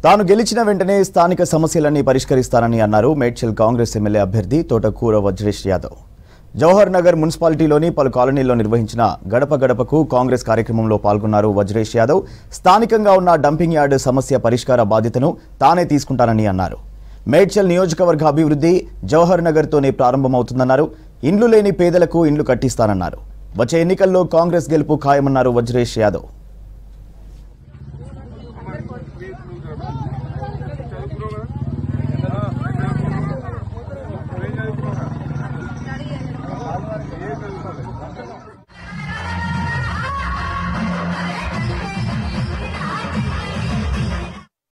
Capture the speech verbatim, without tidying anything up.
తాను గెలిచిన వెంటనే స్థానిక సమస్యలన్నీ పరిష్కరిస్తానని అన్నారు మేడ్చల్ కాంగ్రెస్ ఎమ్మెల్యే అభ్యర్థి తోటకూర వజ్రేష్ యాదవ్. జవహర్ నగర్ మున్సిపాలిటీలోని పలు కాలనీల్లో నిర్వహించిన గడప గడపకు కాంగ్రెస్ కార్యక్రమంలో పాల్గొన్నారు వజ్రేష్ యాదవ్. స్థానికంగా ఉన్న డంపింగ్ యార్డ్ సమస్య పరిష్కార బాధ్యతను తానే తీసుకుంటానని అన్నారు. మేడ్చల్ నియోజకవర్గ అభివృద్ధి జవహర్ నగర్తోనే ప్రారంభమవుతుందన్నారు. ఇండ్లు లేని పేదలకు ఇండ్లు కట్టిస్తానన్నారు. వచ్చే ఎన్నికల్లో కాంగ్రెస్ గెలుపు ఖాయమన్నారు వజ్రేష్ యాదవ్.